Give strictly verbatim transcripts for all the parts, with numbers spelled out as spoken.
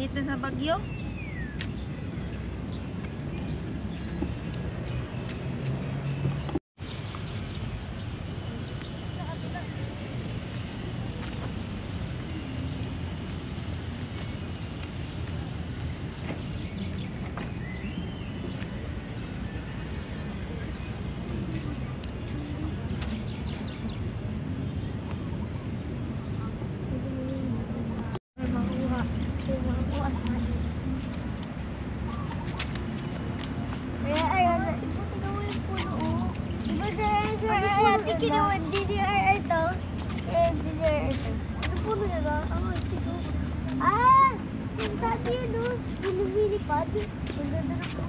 Init na sa Bagyo. Kinuha D D R ito. Eh, D D R ito. Ano po na ba? Ako, ito. Ah! Yung dati yun, no? Yung lumilipad. Ang ganda na po.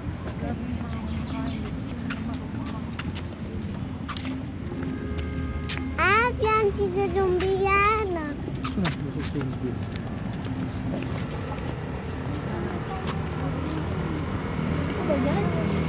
Ah, yan si Zombie yan. Ah, Zombie. ano yan?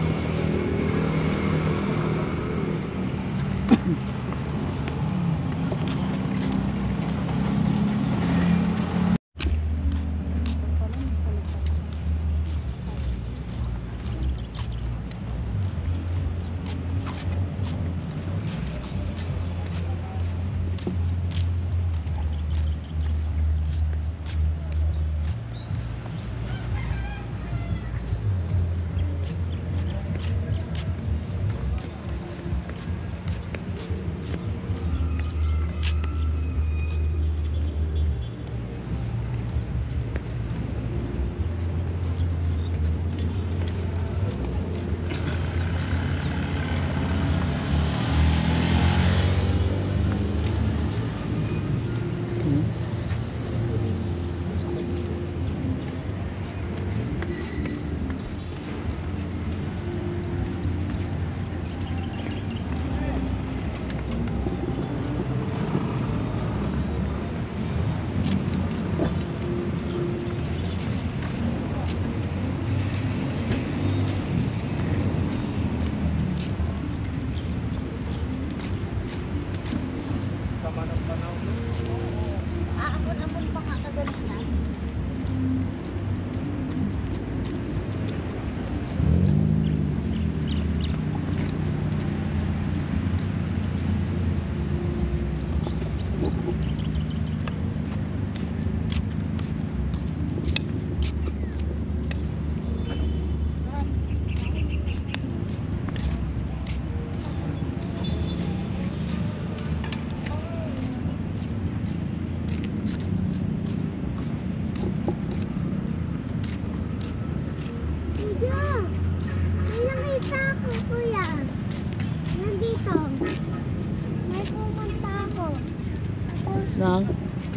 Nang?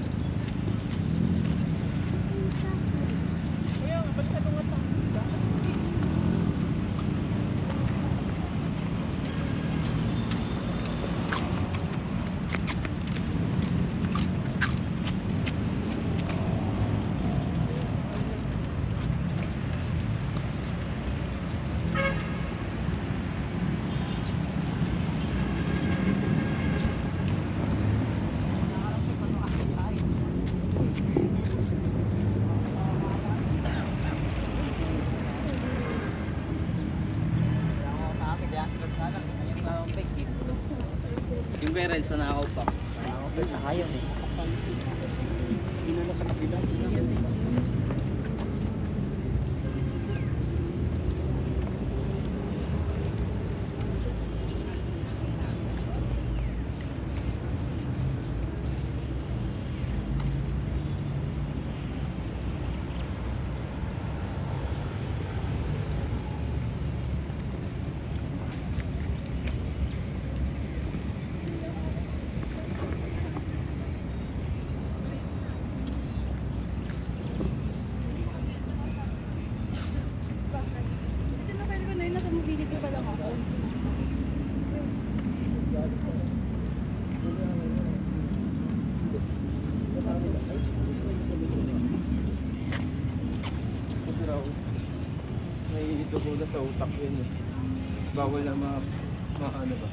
Yung parents na nakaw pa. Nakayaw eh. Sino na sa kapila? May dugo na sa utak yun eh. Bawal na ma, ma ano ba?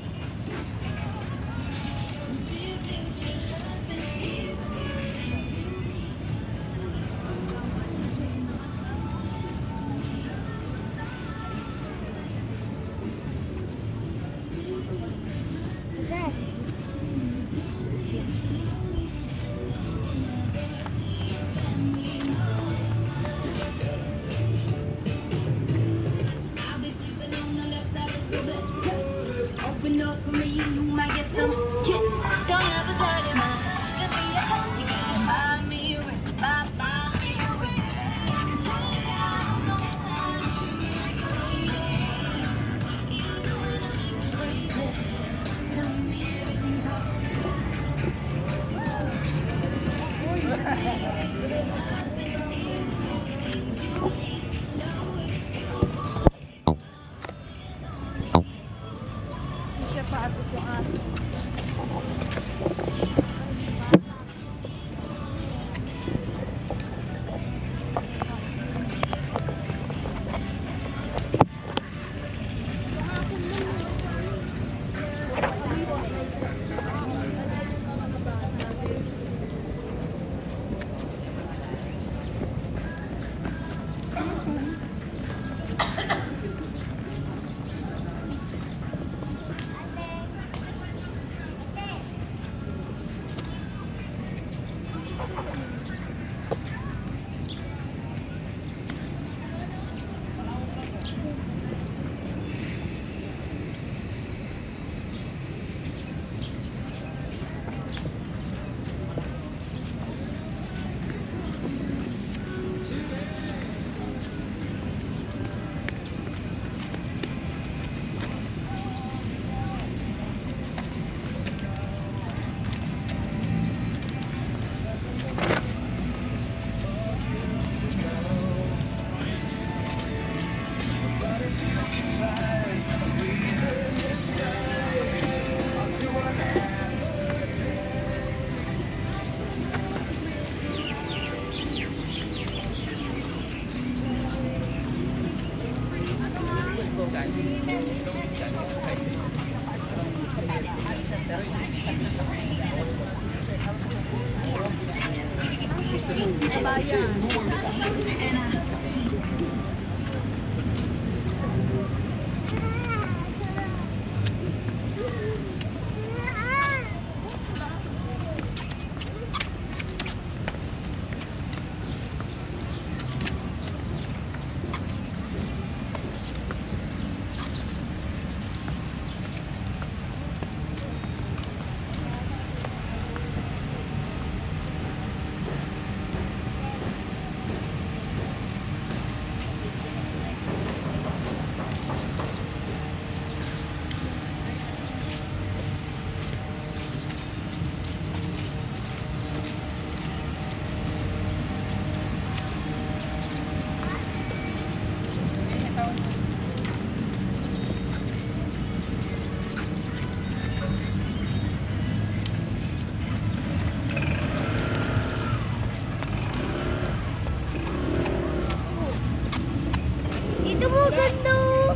Dito mo ganda.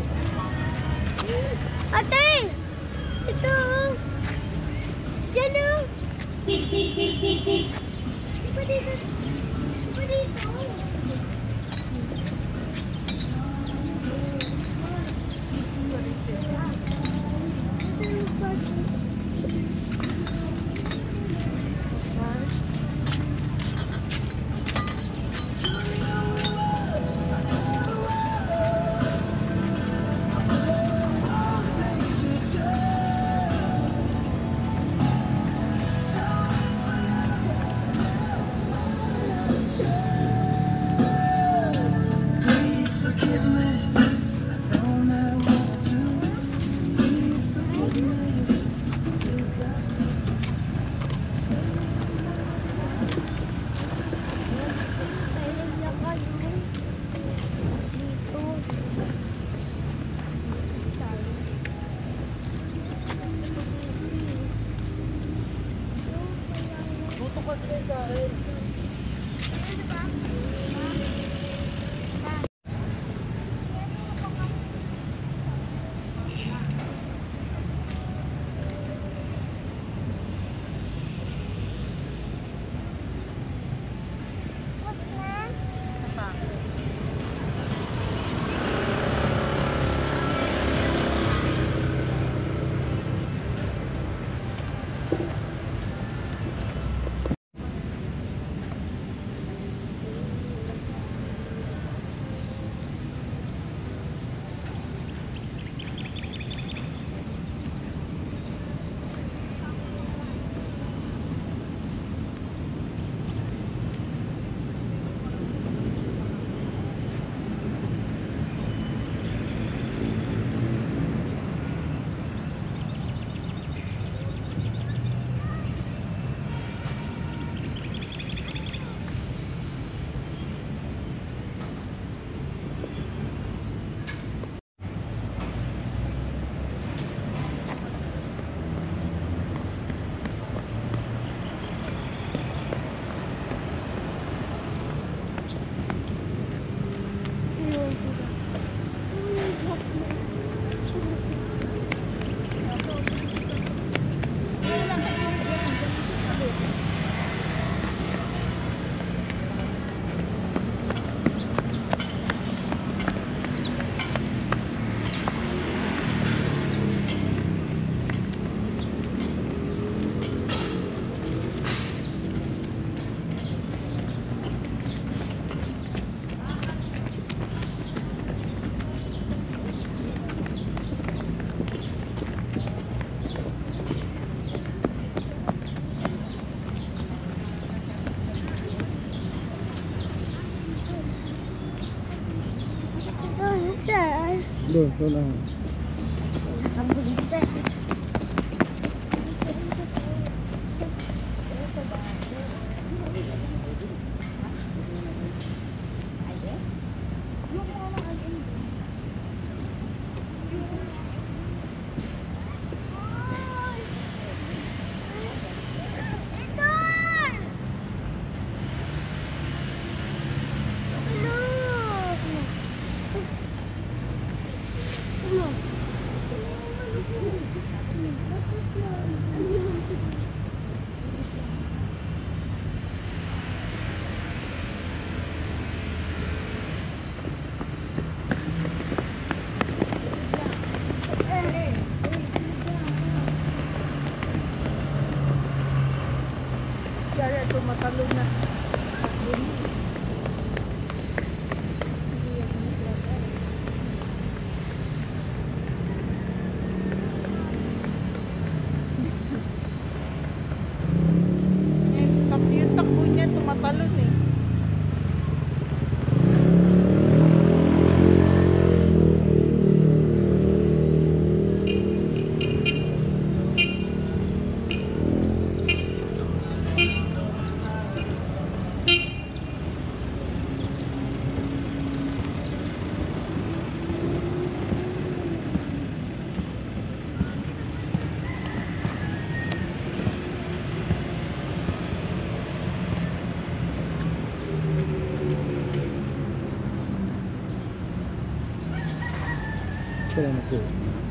Ate! Ito. Diyan o. Di ba dito? Di ba dito? Doon, so lang. Ang bulis eh. Kaya tumatalo na. Yung takbo niya tumatalon eh. Salamat po.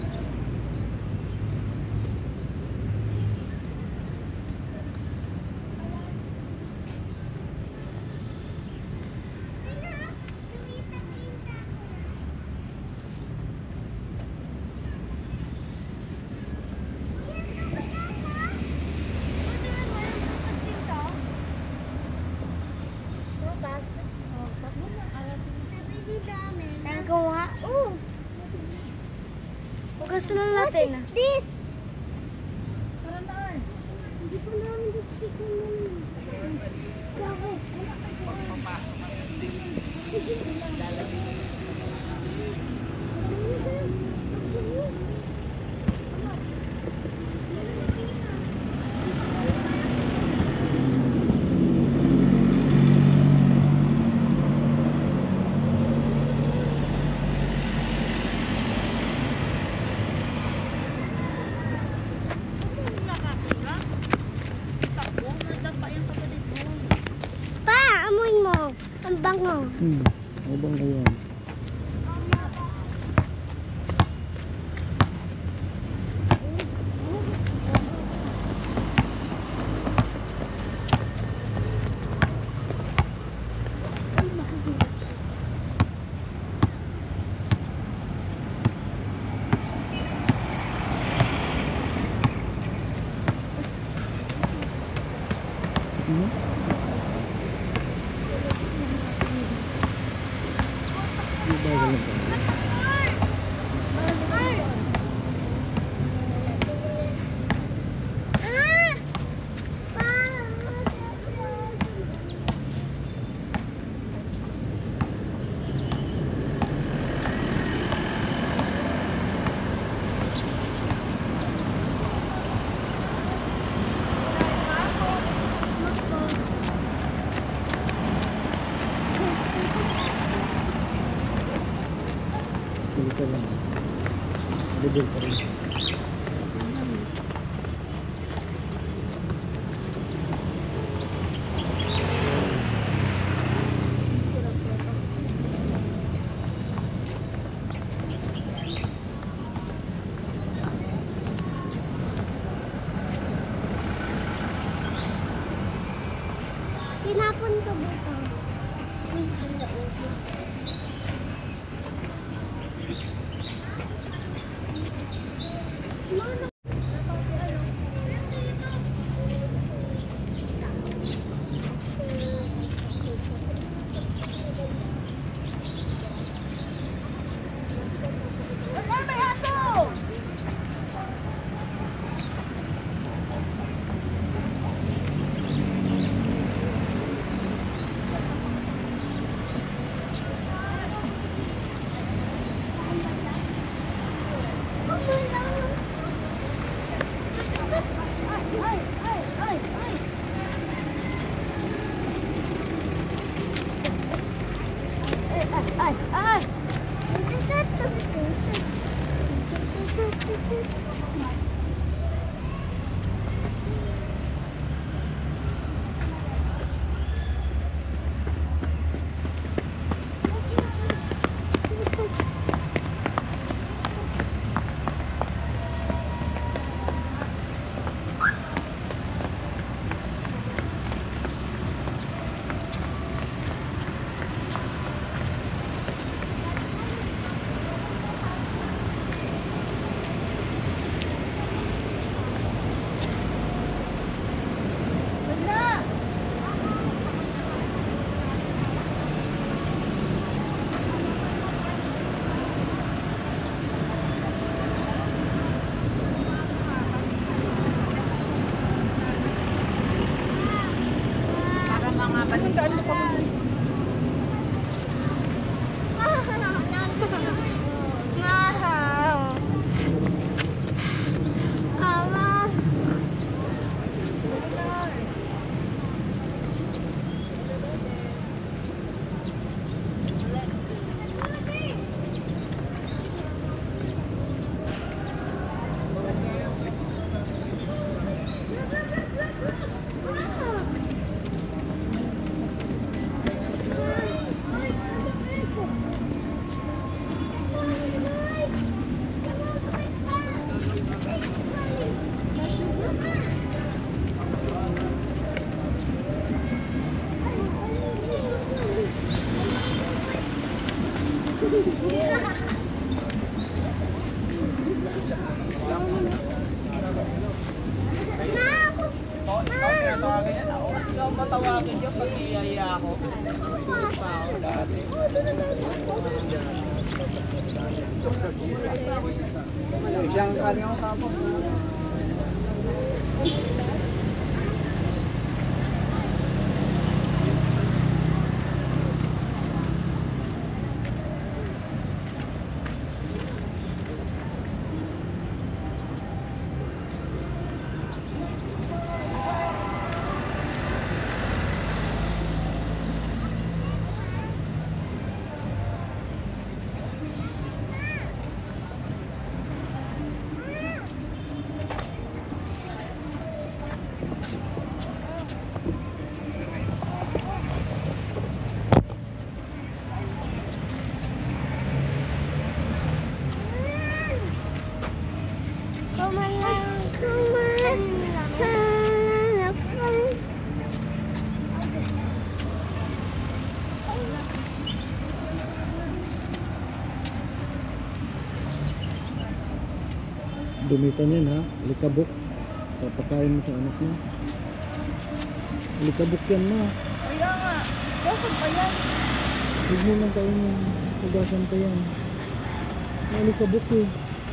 Kaya kuha. Oh. Hugas na natin. What is this? Hindi pa namin dito Pa, amoy mo. Ang bango. Hmm, abang ngayon. Hmm? Di ba ganun ba? Dito lang. Bubul pa rin. Tinapon ko dito. Oh, ikaw tinatawagin yan ako. Ikaw matawagin yun pag iyaya ako. Pa ako dati. Siyang kali ako kapag. Dumi pa niyan ha, likabok. Papakain mo sa anak mo. Likabok yan ma. Kaya nga. Bakit pa yan? Huwag mo lang kainin. Hugasan pa yan. May likabok eh.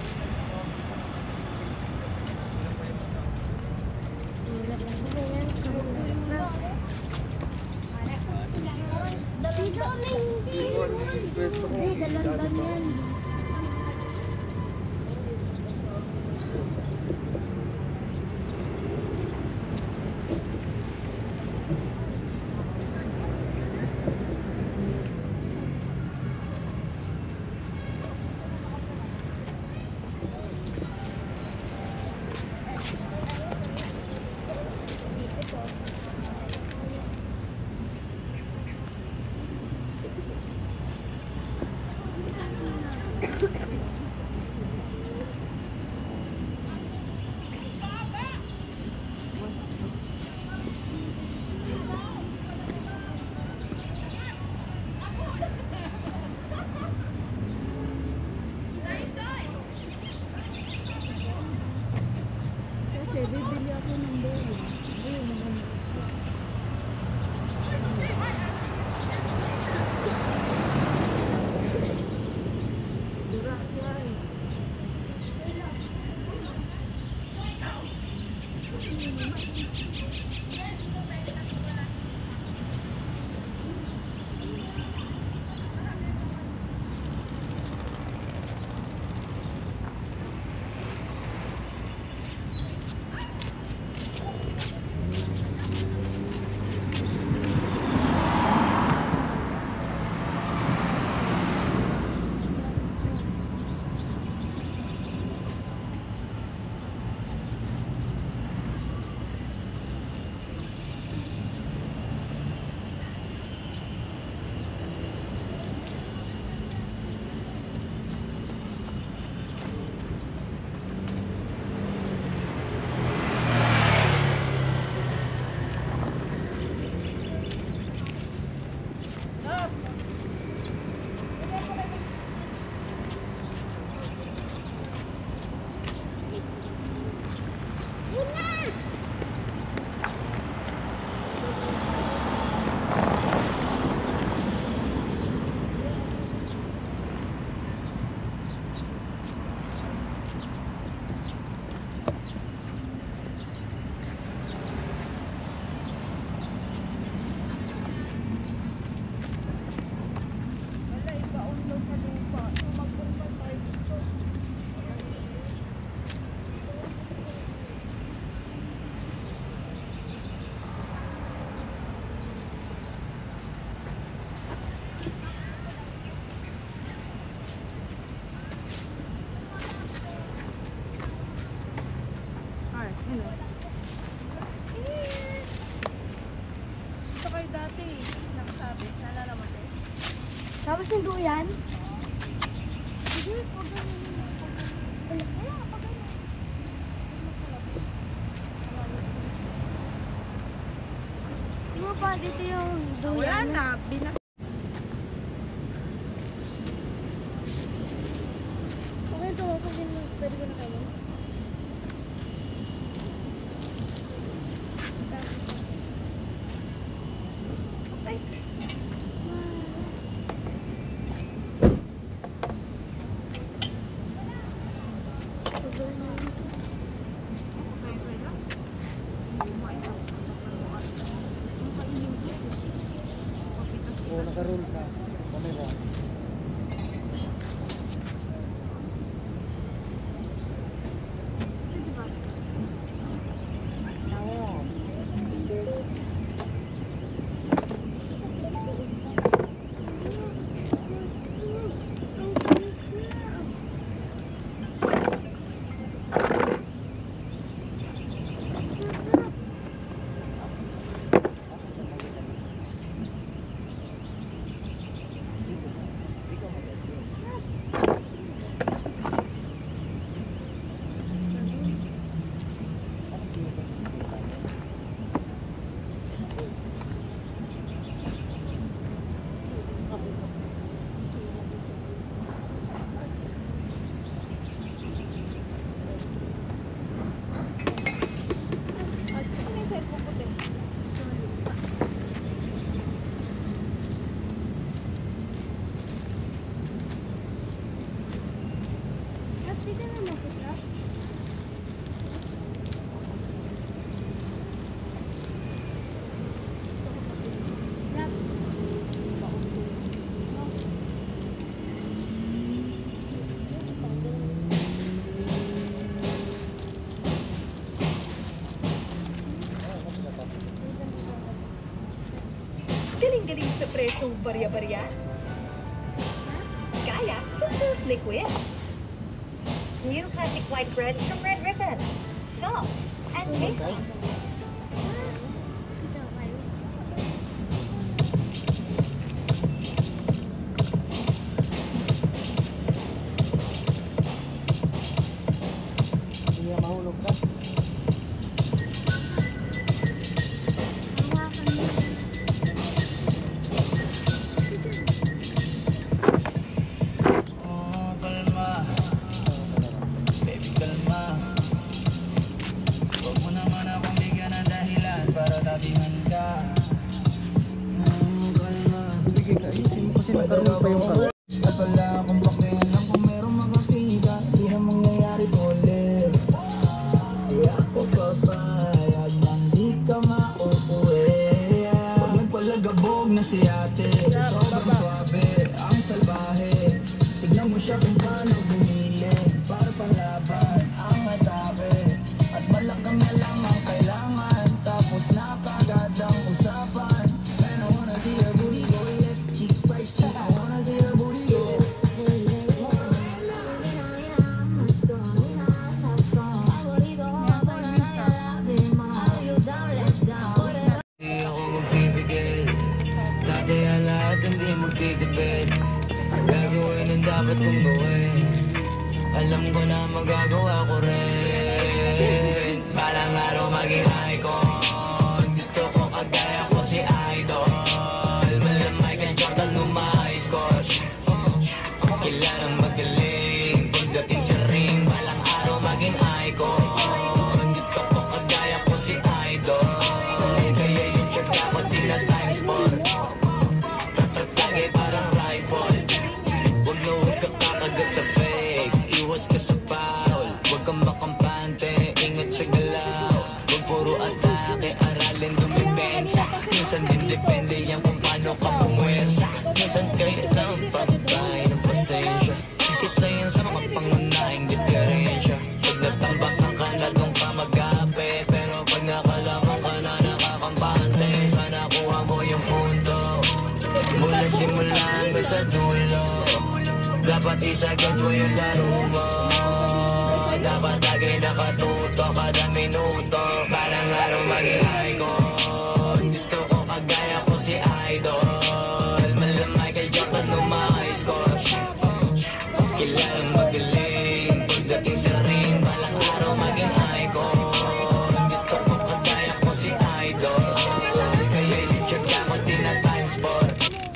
Hindi, dalandan yan. Kasi bibili ako ng bowl. Ayun naman. Dura siya eh. Tapos yung duyan. Di mo pa dito yung duyan? Wala na. Binak Naka-roll ka. Camera. Galing-galing sa presyong barya-barya. Kaya sa Surf Liquid. New classic white bread from Red Ribbon. Soft and tasty. Hindi na mahulog ka. Oh, kalma. Baby, kalma. Huwag mo naman akong bigyan ng dahilan para tabihan ka. Oh, kalma. Sige ka, ayusin mo kasi naka-roll pa yung ka. At wala akong pakialam kung merong makakita. Di na mangyayari ulit. Di ako papayag nang di ka mauuwi. Pag nagpalagabog na si ate, sobrang swabe, ang salbahe. Tignan mo siya kung paano bumili, para panlaban ang atape. At malakang na lang ang kailangan, tapos na kagad ang usapan. And I wanna see her booty go left cheek, right cheek. I wanna see her booty go. Di ako magpipigil, dati ang lahat hindi magtitipid. Gagawin ang dapat kong gawin, alam ko na magagawa ko rin. Balang araw maging icon, gusto ko kagaya ko si Idol. Mala Michael Jordan umay-score, kilalang magaling pagdating sa ring. Balang araw maging icon, gusto ko kagaya ko si Idol. Kaya yung tsaga ko tinatime spot, tatatagay parang rifle. Huwag na huwag ka kakagat sa fake, iwas ka sa foul. Huwag kang makampante, ingat sa galaw. Huwag puro atake, aralin dumipensa. Minsan din depende yan kung paano ka pumwersa. Minsan kailangan pagbay ng pasensya. Isa yan sa mga pangunahing diferensya. Pag natambakan ka na doon ka mag-ape, pero pag nakalaman ka na nakakampante, sana kuha mo yung punto mula simula hanggang sa dulo. Dapat isagad mo yung laro mo, dapat lagi nakatuto kada minuto. Parang araw maging icon, gusto ko kagaya ko si Idol. Mala Michael Jordan umay-score, kilalang magaling pagdating sa ring. Balang araw maging icon, gusto ko kagaya ko si Idol. Kaya yung tsaga ko tinatime spot.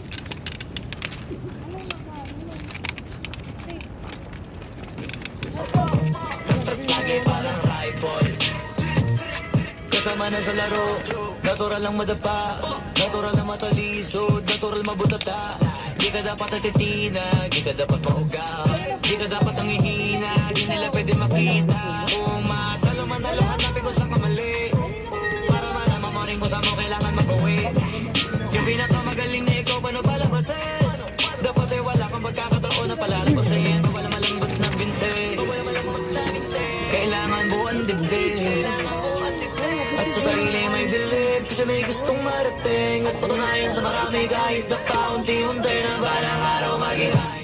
Lagi parang rifle, kasama na sa laro. Natural lang madapa, natural na matalisod, natural mabutata. Di ka dapat natitina, di ka dapat maugaw, di ka dapat ang ihina, di nila pwede makita. Kung masalo manalo, hanapin ko sa kamali, para malaman mo rin kung saan mo kailangan mag-uwi. Yung pinakamagaling na ikaw, paano pala palalabas sa iyo, wala malambot na binte. Kailangan buuan dibdib. At sa sarili may bilib, kasi may gustong marating. At patunayan sa marami kahit na paunti-unti na balang araw maging high.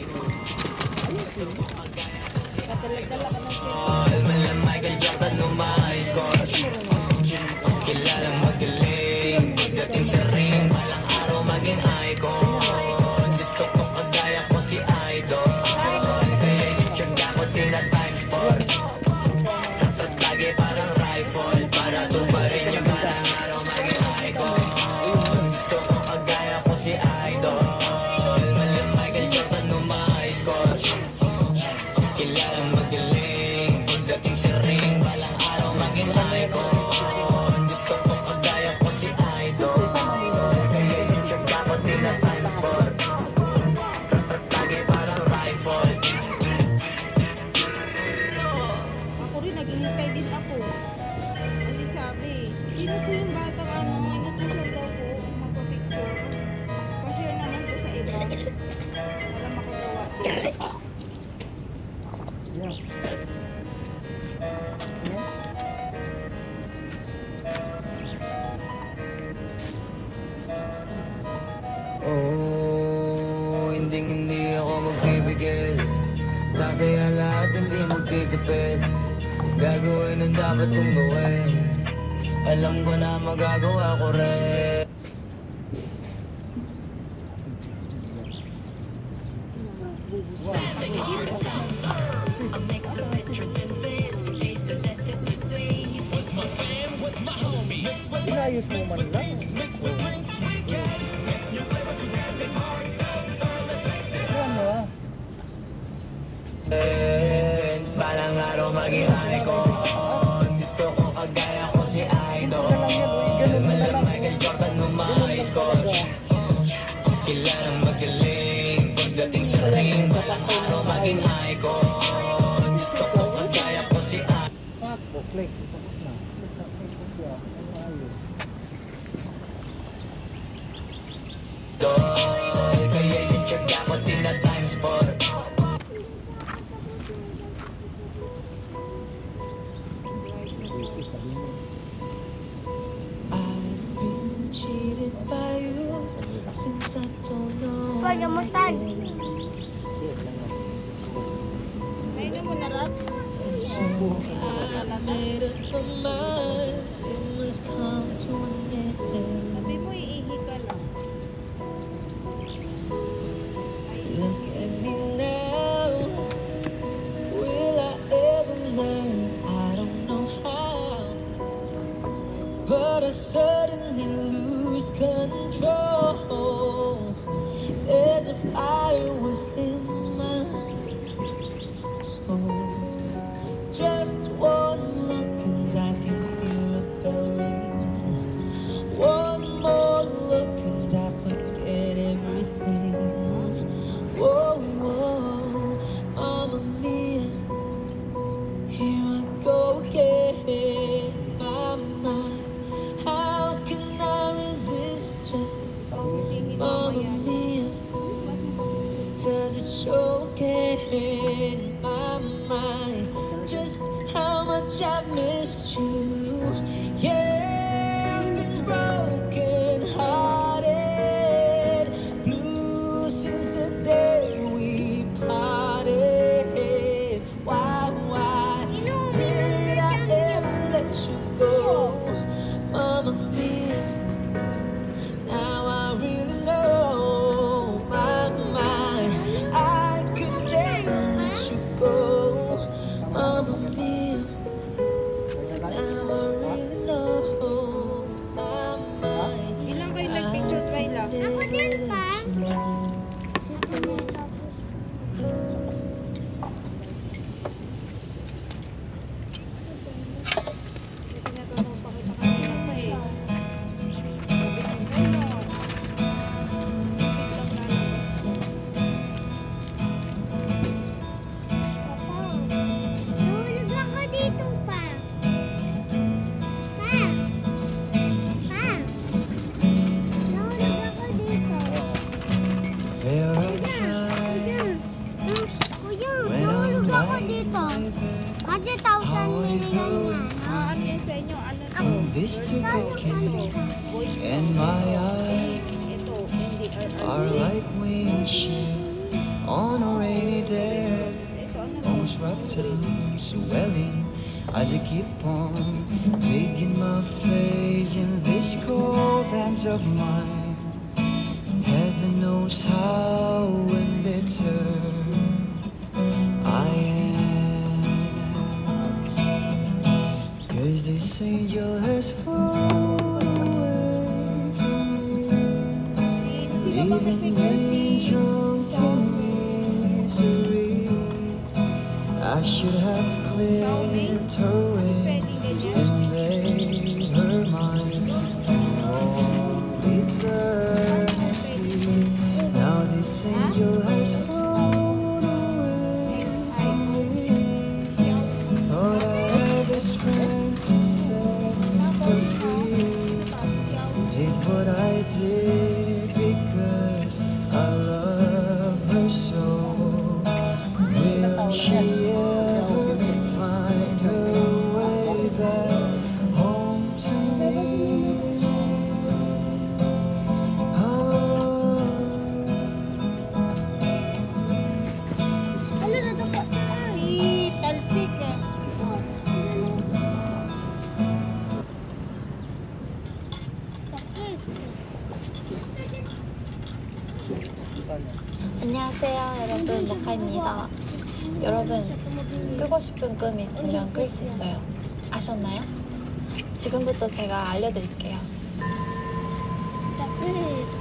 Almalang Michael Jordan lumais ko. Kilalang magaling, pagdating sa ring, balang araw maging icon. Gusto ko kagaya ko si Idol. Kaya ityaga ko tinatime sport. Ratrat lagi parang rifle, para tubarin yung balang araw maging icon. Gusto ko kagaya ko si Idol. Almalang Michael Jordan lumais ko. Kilalang magaling, pagdating sa ring, balang araw maging icon. Gusto ko kagaya ko si Idol. Kaya yung tsaga ko tinatime sport. Ratrat lagi parang rifle. Ako rin, naghihintay din ako. Kasi sabi, sino po yung batang ano, inutusan daw po magpa-picture. Pa-share naman po sa iba. Para makagawa. Yeah. Yeah. Oh, hindi hindi ako magbibigil. Tataya lahat, hindi magtitipid. Gagawin ang dapat kong gawin. Alam ko na magagawa ko rin. Inayos mo man lang. Ayan mo ah. Eh, balang araw maging icon. Gusto ko kagaya ko si Idol. Malang Michael Jordan lumais ko. Kilalang magaling, pagdating sa ring, balang araw maging icon. Gusto ko kagaya ko si Idol. Takbo, click. Tapos na. Click na, click na siya. Ayos. Kaya yung tsaga ko tinatime sport. Pagamutan. Nainom mo na lang. Sabi mo, iihi ka lang. Look at me now. Will I ever learn? I don't know how. But I suddenly lose control. There's a fire within my soul. Just one look and I can feel a bell ring. One more look and I forget everything. Whoa, whoa, Mamma Mia, here I go again. My mind, how can I resist you? Mamma Mia, does it show again? My mind, just how much I missed you. Yeah, I've been broken hearted, blue since the day we parted. Why, why did I ever let you go? Mamma Mia, now I really know. My mind, I could never let you go. Mamma Mia, now I really know. My mind, Ilang kayo nag-picture kayo lang? Ako din pa. Tinatanong pa kita kanina pa eh. Voice And my note. eyes Ito, N D R R. are like windshield on a rainy day. Ito, ano? Almost wrapped up, swelling as I keep on taking my face in this cold hands of mine. Heaven knows how bitter I am, 'cause this angel has fallen away from me, leaving me drunk in misery. I should have cleared her way and made her mine for eternity. Now this angel has flown away from me. Thought I had the strength to set her free. Did what I did because I love her so. Will she ever find her way back home to me? Oh. Ano na dapat? Si Talsik ah. Sakit. 안녕하세요 여러분, 모카입니다. 여러분, 끄고 싶은 꿈 있으면 끌 수 있어요. 아셨나요? 지금부터 제가 알려드릴게요. Sakit.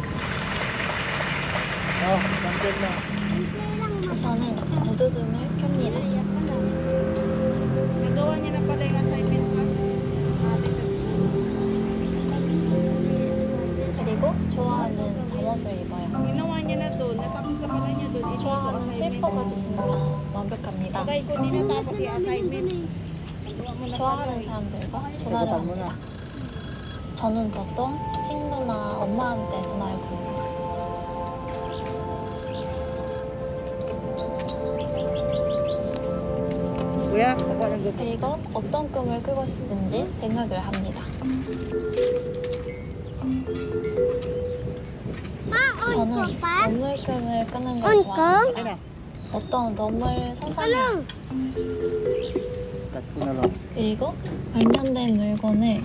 Oh, sampai na. 우선은 무드등을 켭니다. Nagawa niya na pala yung assignment ka. 그리고 좋아하는 잠옷을 입어요. Ginawa niya na doon. Natapos na pala niya doon. Ito yung 좋아하는 assignment. 슬퍼가 주시면 완벽합니다. Bagay ko din natapos yung assignment. Nagawa mo na 좋아하는 pala. 사람들과 전화를 합니다. 저는 보통 친구나 엄마한테 전화를 겁니다. Kuya, ako ng gusto. 그리고 어떤 꿈을 꾸고 싶은지 생각을 합니다. Ah, on ko 저는 pa? 너물 꿈을 꾸는 걸 On ko? 좋아합니다. 어떤 너물을 상상해요. Ano? Cut ko na lang. 그리고 발견된 물건을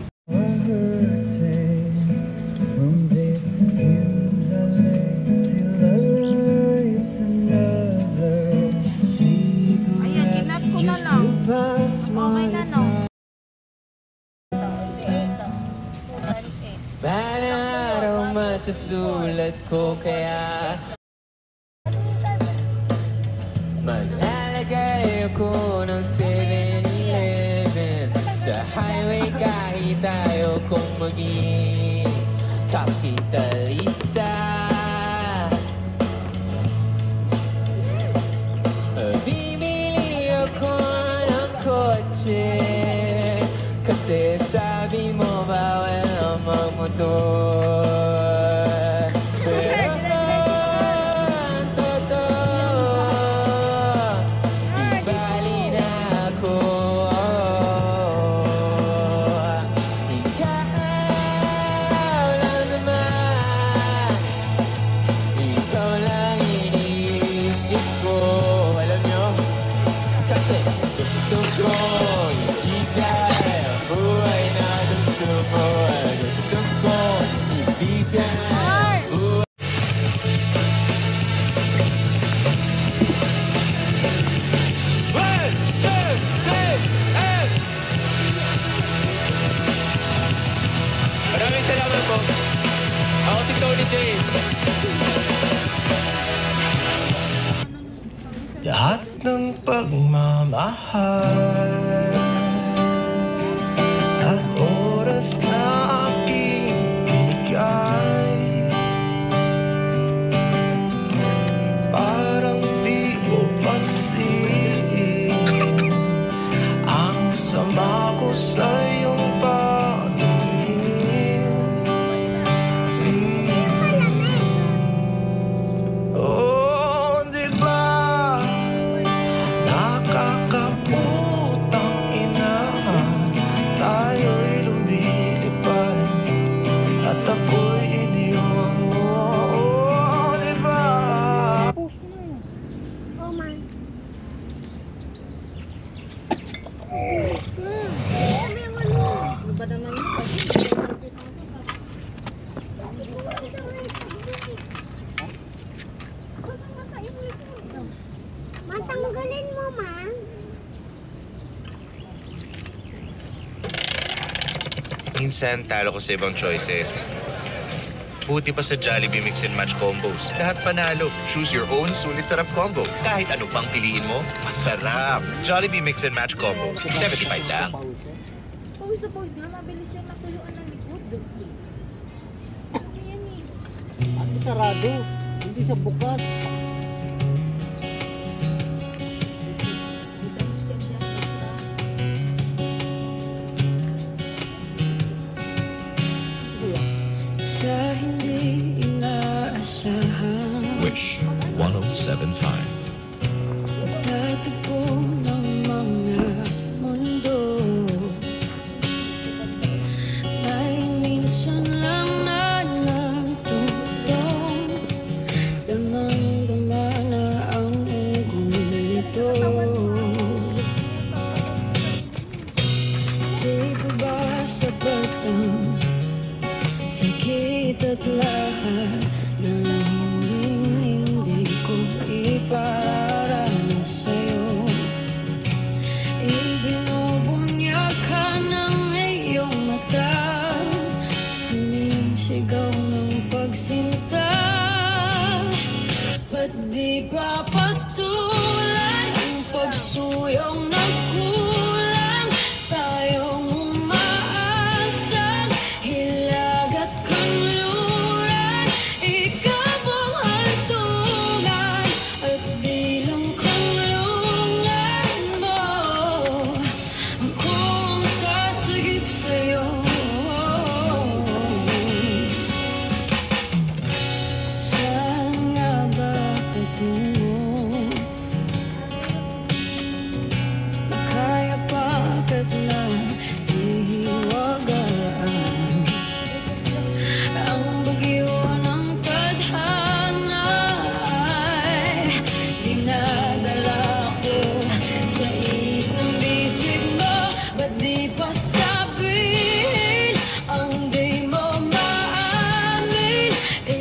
From this fumes I live till life's another secret. Ayan, kinat ko na lang. Pass Okay na, no? Bala araw masusulat ko kaya maglalagay ako ng seven eleven sa highway kahit tayo kung maging kapitalista. Bibili ako ng kotse kasi sabi mo bawal ang magmotor. Pero ang totoo, di bali na ako. Ikaw lang naman, ikaw lang iniisip ko. Alam nyo, kasi gusto ko ibigay ang buhay na gusto mo. Gusto ko ibigay ang buhay. One, two, three, and maraming salamat po. Ako si Tony James. Lahat ng pagmamahal at oras na aking binigay, parang di mo pansin ang sama ko sa iyong paningin. Oh, di ba nakakaputang ina ako'y iniwan mo, oh, diba? Post mo. Oh, man. Post ka. Sabi yung ano. Ano ba naman yun? Basta-basta yung likod. Matanggalin mo, man. Minsan, talo ko sa ibang choices. Buti pa sa Jollibee Mix and Match combos. Lahat panalo. Choose your own sulit sarap combo. Kahit ano pang piliin mo, masarap. Jollibee Mix and Match combos. seventy-five lang. Pawis na pawis nga. Mabilis yan matuyuan ng likod. Ano yan eh? At sarado, hindi sa bukas. Sa hindi inaasahan, Wish one oh seven five. Tatagpo ng mga mundo. May minsan lang na nagtutong, damang-dama na ang unggoy nito. Di ba ba sapat ang sakit at lahat na hindi ko ipararanas sa'yo? Ibinubunyag ka ng iyong mata, sumisigaw ng pagsinta. Ba't di pa patulan ang pagsuyong nagkulang? Tayong umaasang hilag at kanluran, ikaw ang hantungan at bilang kanlungan mo. Akong sasagip sa'yo. Saan nga ba patungo? Kaya bakit na ihiwagaan ang bagyo ng tadhana ay dinadala ko sa init ng bisig mo. Ba't di pa sabihin ang di mo maamin?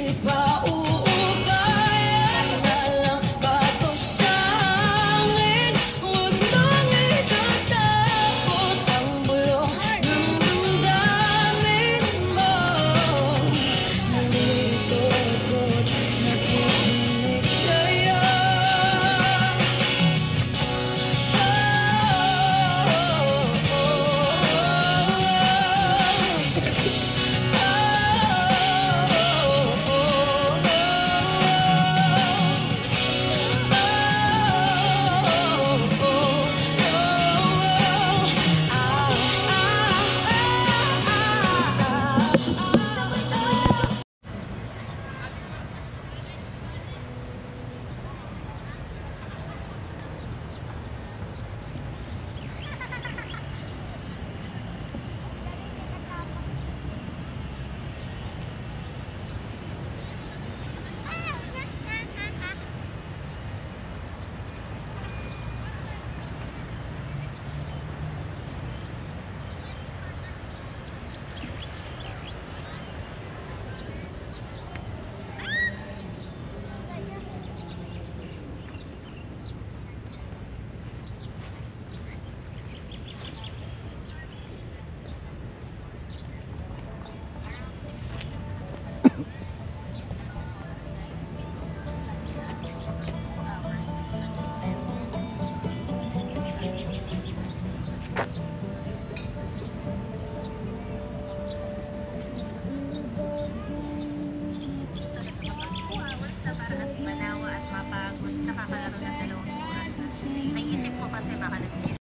Ipauubayan na lang ba to sa akin? Huwag nang itatakot ang bulong ng damdamin mo. Nandito ako't nakikinig sa'yo. Manawa at mapagod sa kakalaro ng dalawang oras na. Naisip ko kasi baka nag